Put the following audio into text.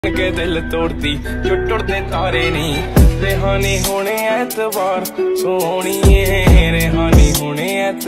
के दिल तोड़ती जो टुटदे तारे नहीं। रेहानी होने ऐतबार सोहणीए, रेहानी होने